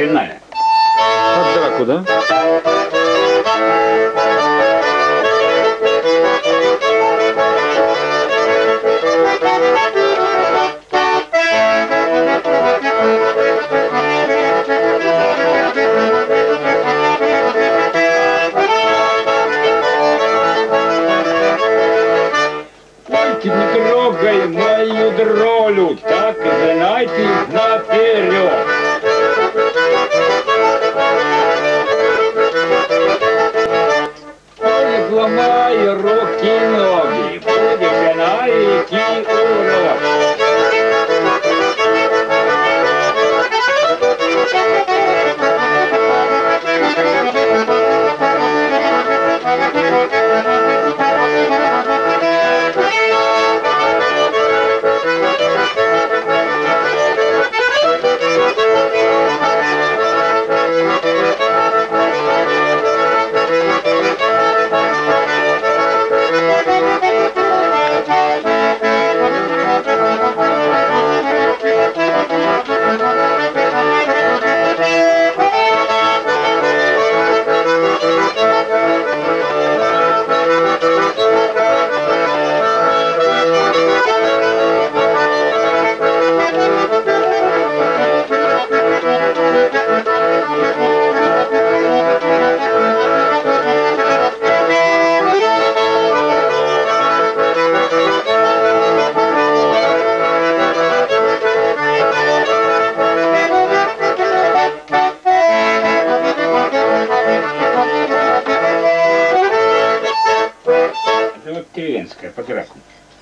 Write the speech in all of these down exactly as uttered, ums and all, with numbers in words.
хреная. Под драку, да? Не трогай мою дролю, так знайте наперед. Ой, ломай руки-ноги, будешь найти урок. Деревенская, по драку.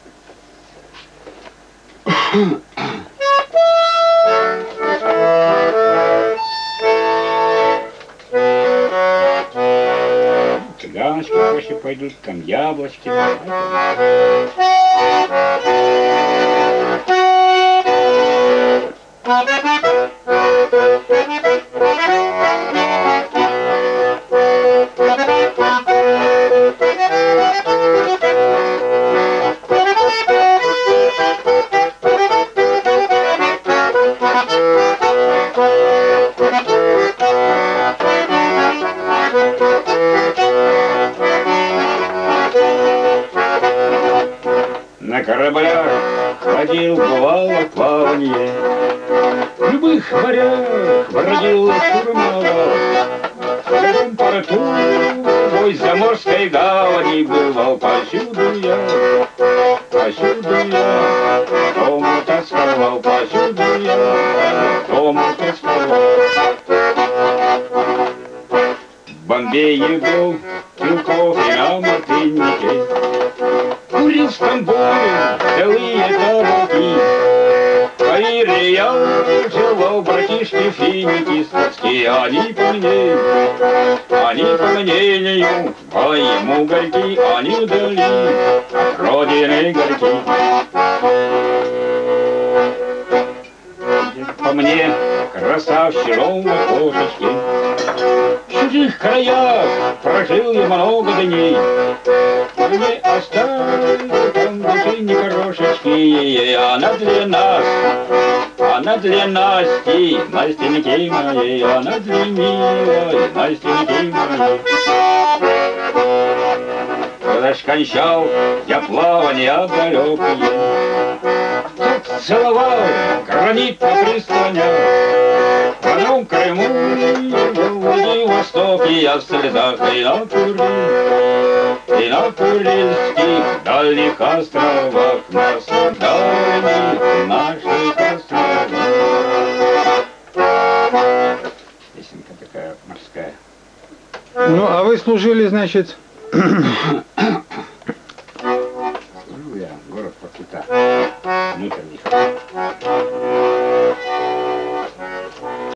Цыганочки проще пойдут, там яблочки. На кораблях ходил, бывало, плаванье, в любых морях бродил штурмовал. В любом порту, бой заморской гавани бывал, повсюду я, повсюду я, дому тосковал, повсюду я, дому тосковал. В Бомбее был Килков и на Мартынике, курил в Стамбуле целые табаки. Поверили, я желал братишки финики скотские, они по мне, они по мнению моему горьки, они вдали от родины горьки. По мне, красавчином на кошечке, в чужих краях прожил я много дней. Мне оставили там души нехорошечки, она для нас, она для Насти, Настеньки моей, она для милой Настеньки моей. Когда ж кончал я плавание далекое, тут целовал, гранит прислонял. В одном Крыму, в Владивостоке я в слезах и на Куриле, и на Курильских дальних островах наслаждались наших островах. Песенка такая морская. Ну, а вы служили, значит,